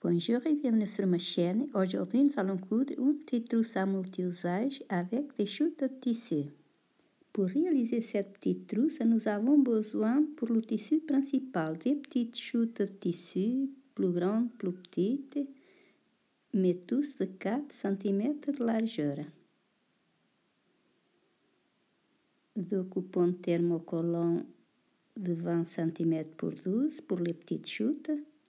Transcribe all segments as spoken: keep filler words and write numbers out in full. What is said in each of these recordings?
Bonjour et bienvenue sur ma chaîne. Aujourd'hui, nous allons coudre une petite trousse à multi-usage avec des chutes de tissu. Pour réaliser cette petite trousse, nous avons besoin pour le tissu principal des petites chutes de tissu, plus grandes, plus petites, mais tous de quatre centimètres de largeur. Deux coupons thermocollants de vingt centimètres pour douze pour les petites chutes.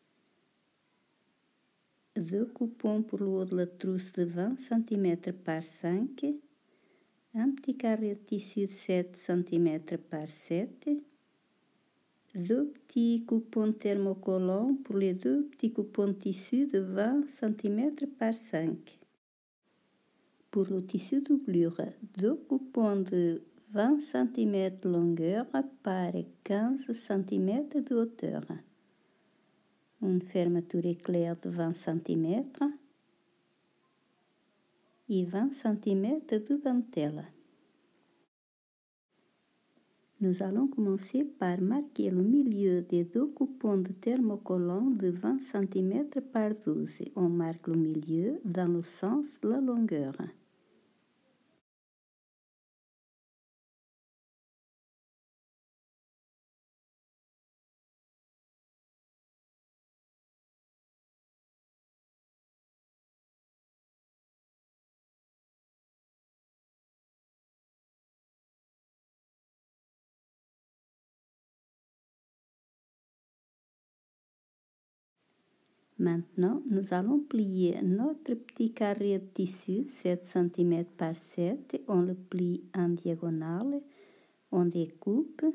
Deux coupons pour le haut de la trousse de vingt centimètres par cinq, un petit carré de tissu de sept centimètres par sept, deux petits coupons thermocollants pour les deux petits coupons de tissu de vingt centimètres par cinq. Pour le tissu doublure, deux coupons de vingt centimètres de longueur par quinze centimètres de hauteur. Une fermeture éclair de vingt centimètres et vingt centimètres de dentelle. Nous allons commencer par marquer le milieu des deux coupons de thermocollant de vingt centimètres par douze. On marque le milieu dans le sens de la longueur. Maintenant, nous allons plier notre petit carré de tissu sept centimètres par sept. On le plie en diagonale, on découpe.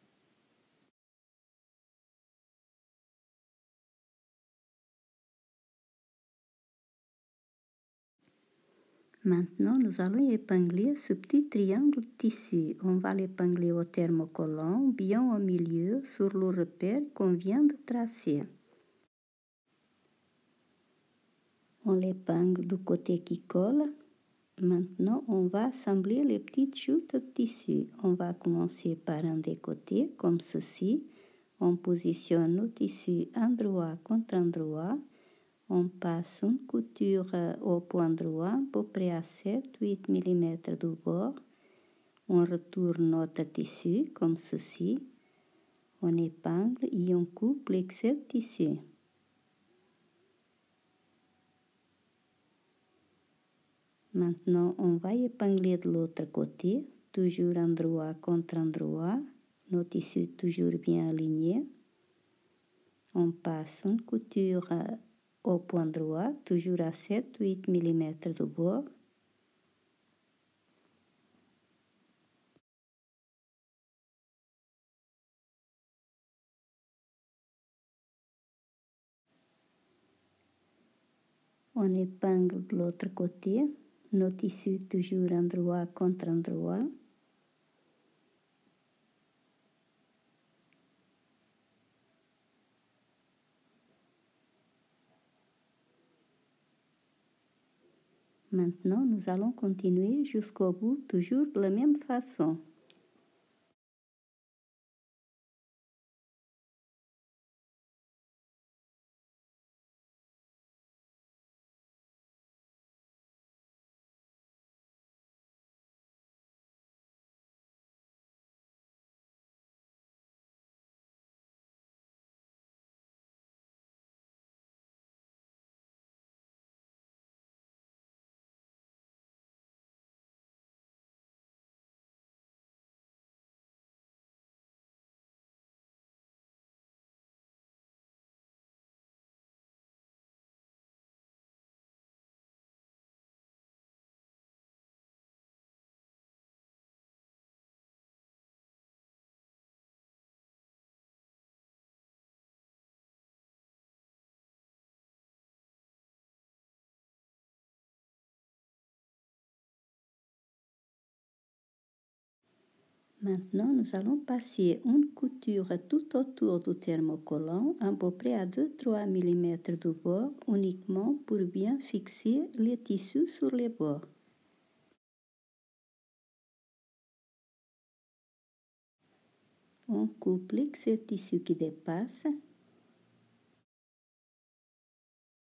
Maintenant, nous allons épingler ce petit triangle de tissu. On va l'épingler au thermocollant, bien au milieu, sur le repère qu'on vient de tracer. On l'épingle du côté qui colle. Maintenant, on va assembler les petites chutes de tissu. On va commencer par un des côtés, comme ceci. On positionne le tissu endroit contre endroit. On passe une couture au point droit, à peu près à sept à huit millimètres du bord. On retourne notre tissu, comme ceci. On épingle et on coupe l'excès de tissu. Maintenant, on va épingler de l'autre côté, toujours endroit contre endroit. Nos tissus toujours bien alignés. On passe une couture au point droit, toujours à sept à huit millimètres de bord. On épingle de l'autre côté, nos tissus toujours endroit contre endroit. Maintenant, nous allons continuer jusqu'au bout, toujours de la même façon. Maintenant, nous allons passer une couture tout autour du thermocollant, à peu près à deux à trois millimètres du bord, uniquement pour bien fixer les tissus sur les bords. On coupe l'excès de tissu qui dépasse.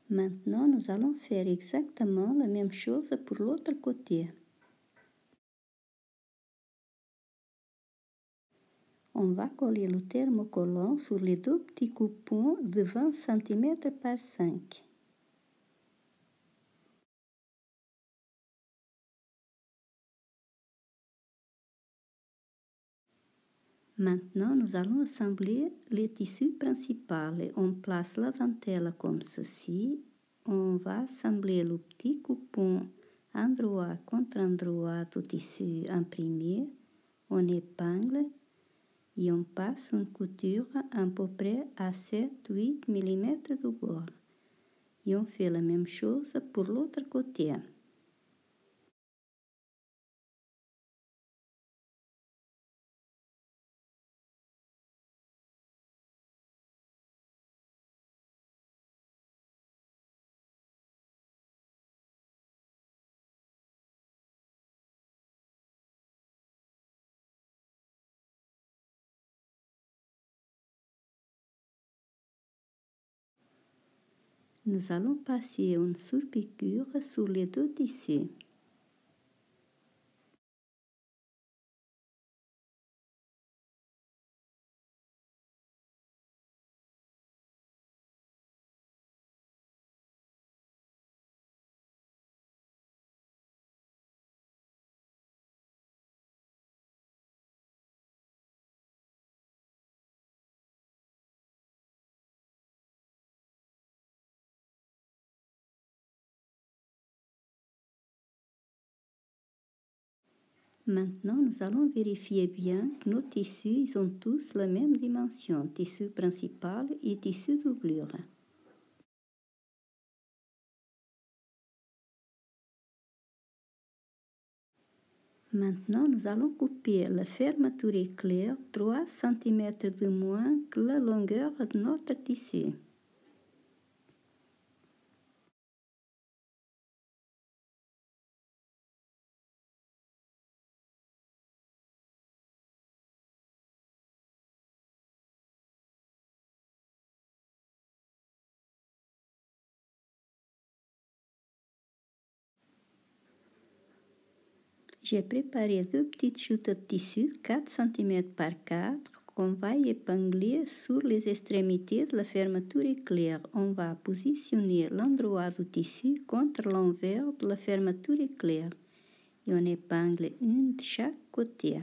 Maintenant, nous allons faire exactement la même chose pour l'autre côté. On va coller le thermocollant sur les deux petits coupons de vingt centimètres par cinq. Maintenant, nous allons assembler les tissus principaux. On place la dentelle comme ceci. On va assembler le petit coupon endroit contre endroit du tissu imprimé. On épingle et on passe une couture à peu près à sept à huit millimètres de bord. Et on fait la même chose pour l'autre côté. Nous allons passer une surpiqûre sur les deux tissus. Maintenant, nous allons vérifier bien que nos tissus ils ont tous la même dimension, tissu principal et tissu doublure. Maintenant, nous allons couper la fermeture éclair trois centimètres de moins que la longueur de notre tissu. J'ai préparé deux petites chutes de tissu quatre centimètres par quatre qu'on va épingler sur les extrémités de la fermeture éclair. On va positionner l'endroit du tissu contre l'envers de la fermeture éclair et on épingle une de chaque côté.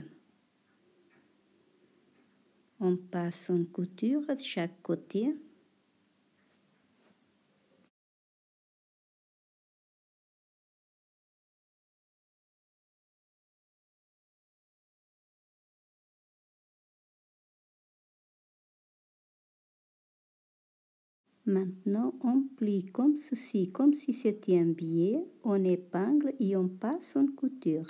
On passe une couture de chaque côté. Maintenant, on plie comme ceci, comme si c'était un billet, on épingle et on passe une couture.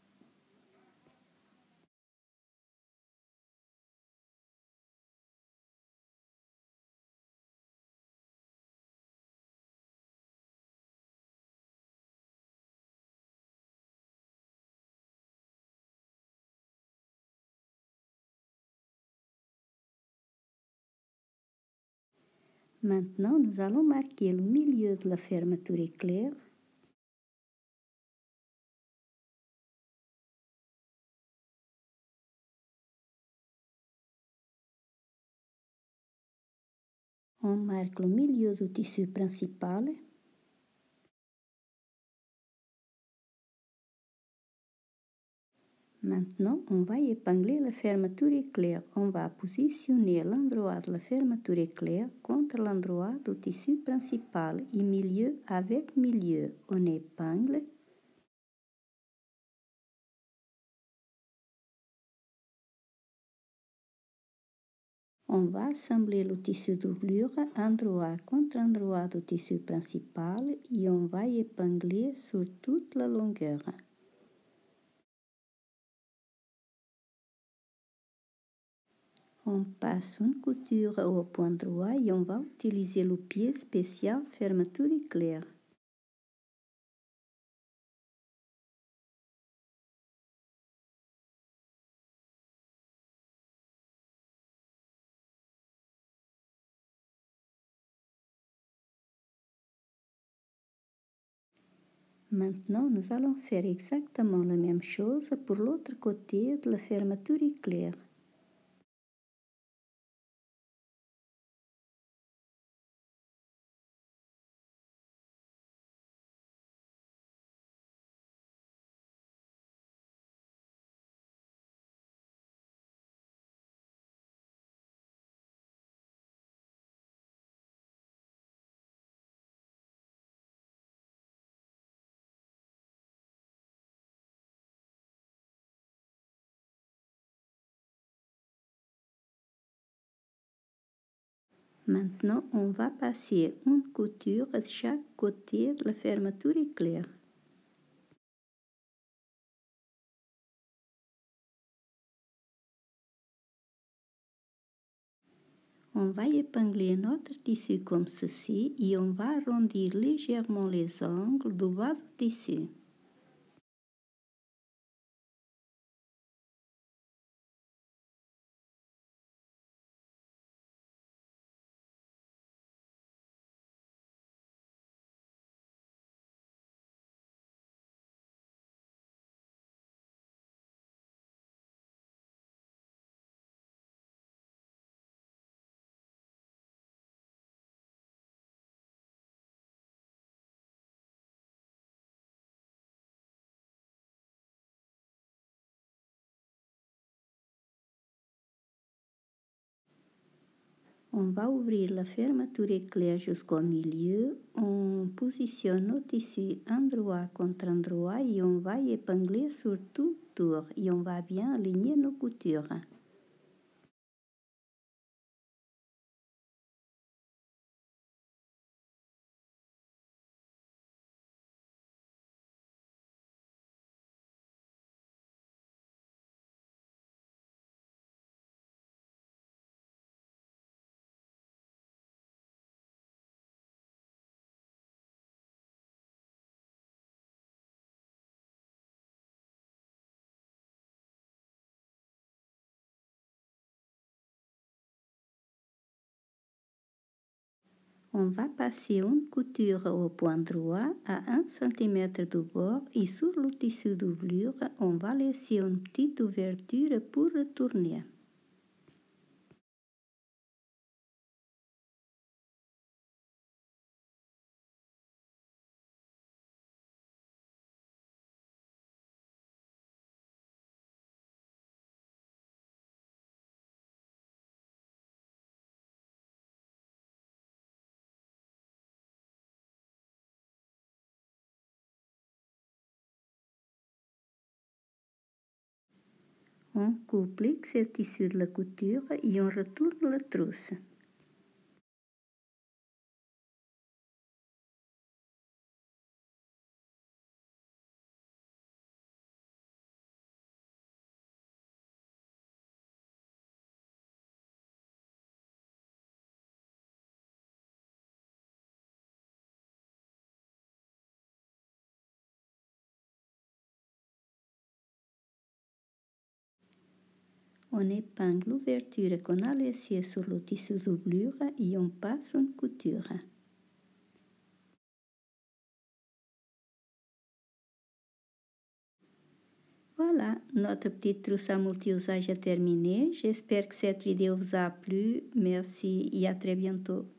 Maintenant, nous allons marquer le milieu de la fermeture éclair. On marque le milieu du tissu principal. Maintenant, on va épingler la fermeture éclair. On va positionner l'endroit de la fermeture éclair contre l'endroit du tissu principal et milieu avec milieu. On épingle. On va assembler le tissu doublure endroit contre endroit du tissu principal et on va épingler sur toute la longueur. On passe une couture au point droit et on va utiliser le pied spécial fermeture éclair. Maintenant, nous allons faire exactement la même chose pour l'autre côté de la fermeture éclair. Maintenant, on va passer une couture de chaque côté de la fermeture éclair. On va épingler notre tissu comme ceci et on va arrondir légèrement les angles du bas du tissu. On va ouvrir la fermeture éclair jusqu'au milieu, on positionne nos tissus endroit contre endroit et on va épingler sur tout tour et on va bien aligner nos coutures. On va passer une couture au point droit à un centimètre du bord et sur le tissu doublure, on va laisser une petite ouverture pour retourner. On coupe l'excès tissu de la couture et on retourne la trousse. On épingle l'ouverture qu'on a laissée sur le tissu doublure et on passe une couture. Voilà, notre petite trousse à multi-usage est terminée. J'espère que cette vidéo vous a plu. Merci et à très bientôt.